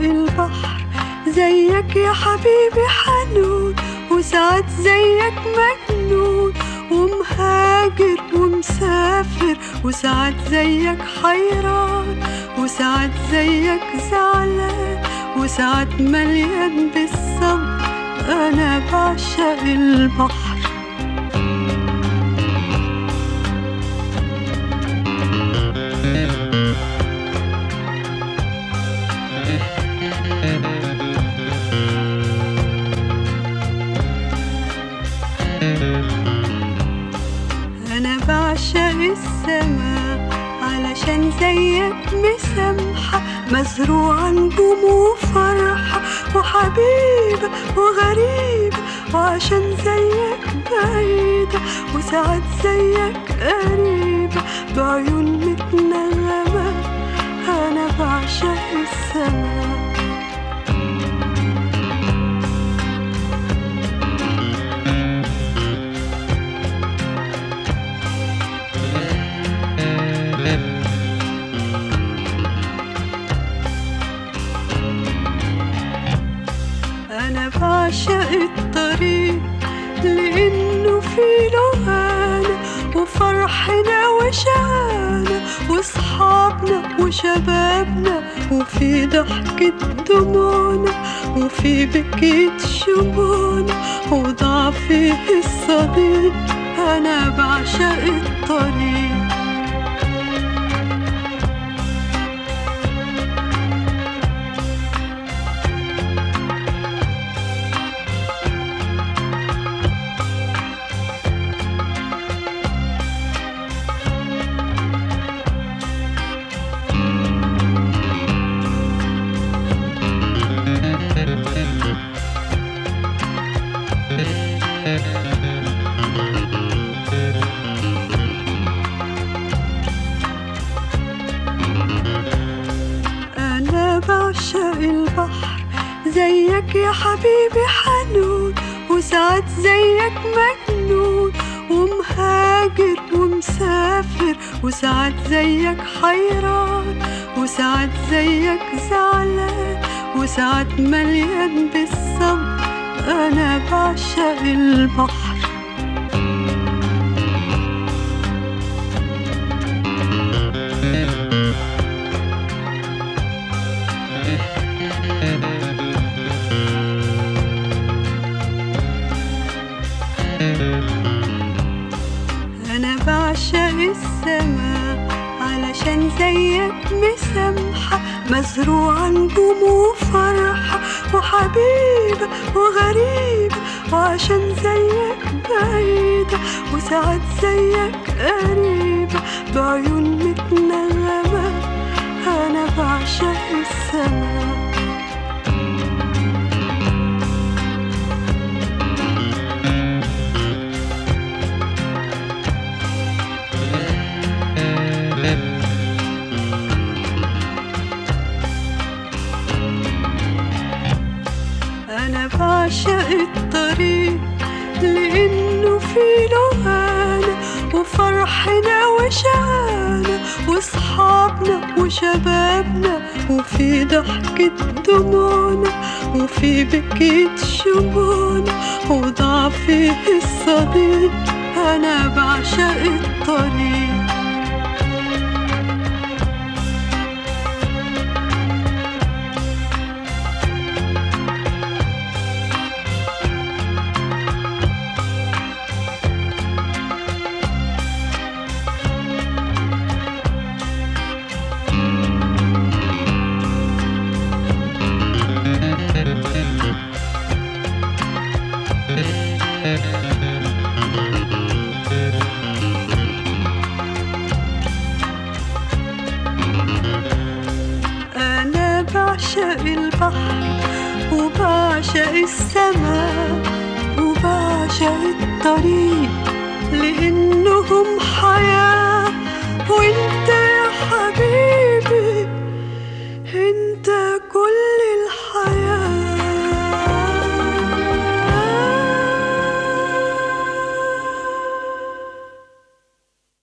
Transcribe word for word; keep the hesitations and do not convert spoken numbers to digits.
البحر زيك يا حبيبي حنون، وساعات زيك مجنون ومهاجر ومسافر، وساعات زيك حيران، وساعات زيك زعلان، وساعات مليان بالصبر. أنا بعشق البحر. أنا بعشق السماء علشان زيك مسامحة، مزروعة نجوم وفرحة وحبيبة وغريبة، وعشان زيك بعيدة وساعات زيك قريبة بعيون متنغمة. أنا بعشق السماء. أنا بعشق الطريق لأنه فيه لهانا وفرحنا وشقانا وصحابنا وشبابنا، وفي ضحكة دموعنا وفي بكية شموعنا وضعفه الصديق. أنا بعشق الطريق. أنا بعشق البحر زيك يا حبيبي حنون، وساعات زيك مجنون ومهاجر ومسافر، وساعات زيك حيران، وساعات زيك زعلان، وساعات مليان بالصبر. أنا بعشق البحر. أنا بعشق السماء علشان زيك مسامحة، مزروعة نجوم وفرحة وحبيبة وغريبة، وعشان زيك بعيدة وساعات زيك قريبة بعيون متنغمة. أنا بعشق السماء. أنا بعشق الطريق لأنه فيه لهانا وفرحنا وشقانا وصحابنا وشبابنا، وفي ضحكة دموعنا وفي بكية شموعنا وضعفه الصديق. أنا بعشق الطريق. أنا بعشق البحر وبعشق السماء وبعشق الطريق لأنهم